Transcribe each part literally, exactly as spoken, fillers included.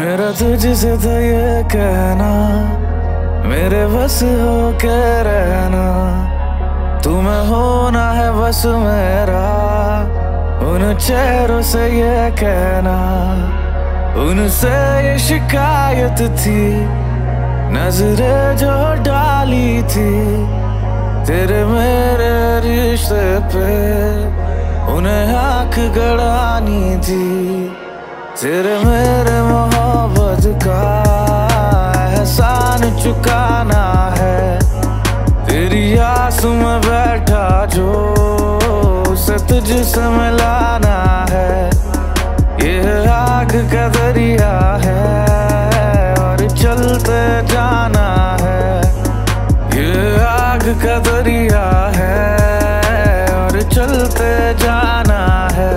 मेरा तुझसे तो ये कहना, मेरे बस हो के रहना, तुम्हें होना है बस मेरा। उन चेहरों से ये कहना, उनसे ये शिकायत थी, नजरें जो डाली थी तेरे मेरे रिश्ते पे, उन्हें आंख गड़ानी थी। तेरे मेरे मोहब्बत का एहसान चुकाना है, तेरी आस में बैठा जो उसे तुझसे मिलाना है। ये आग का दरिया है और चलते जाना है, ये आग का दरिया है और चलते जाना है।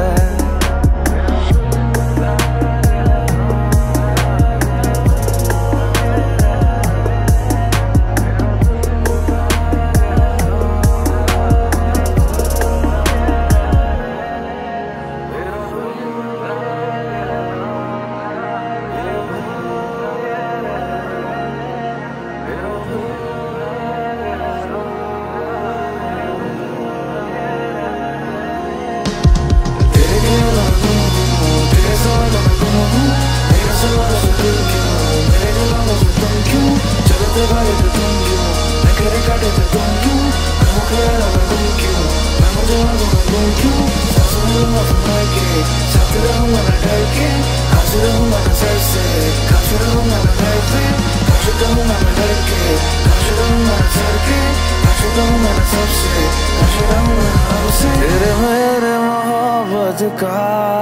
तेरे मेरे मोहब्बत का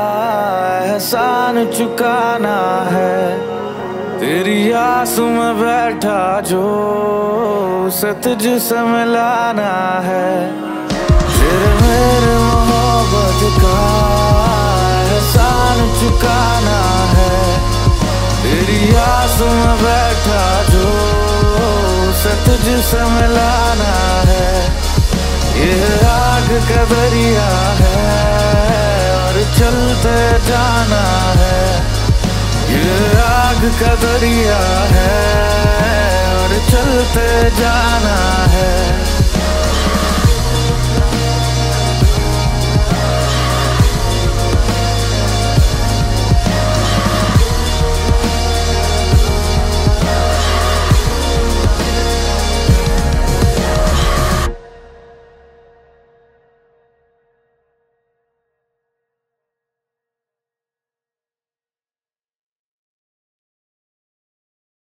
एहसान चुकाना है, तेरी आस में बैठा जो उसे तुझसे मिलाना है। तेरे मेरे मोहब्बत का एहसान चुकाना है, तेरी आस में बैठा जो उसे तुझसे मिलाना है। ये आग का दरिया है और चलते जाना है, ये आग का दरिया है और चलते जाना है।